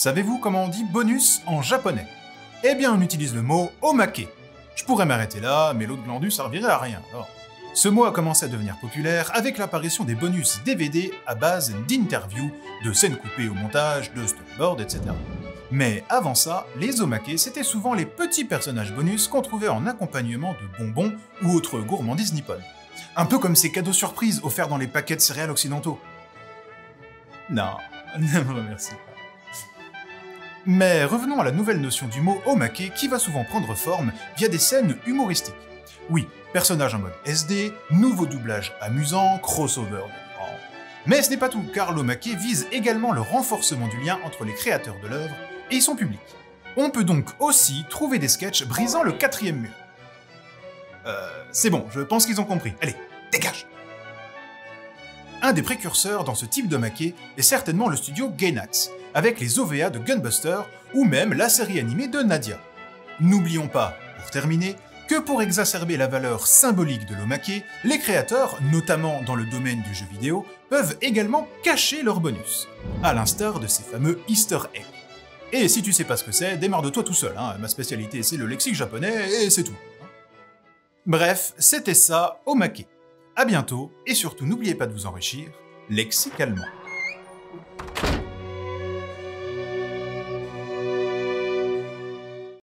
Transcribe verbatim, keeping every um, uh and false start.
Savez-vous comment on dit bonus en japonais? Eh bien, on utilise le mot omake. Je pourrais m'arrêter là, mais l'autre glandu servirait à rien. Alors, ce mot a commencé à devenir populaire avec l'apparition des bonus D V D à base d'interviews, de scènes coupées au montage, de storyboards, et cetera. Mais avant ça, les omake, c'était souvent les petits personnages bonus qu'on trouvait en accompagnement de bonbons ou autres gourmandises nippones. Un peu comme ces cadeaux surprises offerts dans les paquets de céréales occidentaux. Non, ne me remercie pas. Mais revenons à la nouvelle notion du mot omake qui va souvent prendre forme via des scènes humoristiques. Oui, personnages en mode S D, nouveau doublage amusant, crossover. Mais ce n'est pas tout, car l'omake vise également le renforcement du lien entre les créateurs de l'œuvre et son public. On peut donc aussi trouver des sketchs brisant le quatrième mur. Euh, c'est bon, je pense qu'ils ont compris. Allez, dégage! Un des précurseurs dans ce type d'omake est certainement le studio Gainax, avec les O V A de Gunbuster ou même la série animée de Nadia. N'oublions pas, pour terminer, que pour exacerber la valeur symbolique de l'omake, les créateurs, notamment dans le domaine du jeu vidéo, peuvent également cacher leurs bonus, à l'instar de ces fameux Easter eggs. Et si tu sais pas ce que c'est, démarre-de-toi tout seul, hein. Ma spécialité c'est le lexique japonais et c'est tout. Bref, c'était ça, omake. À bientôt, et surtout n'oubliez pas de vous enrichir lexicalement.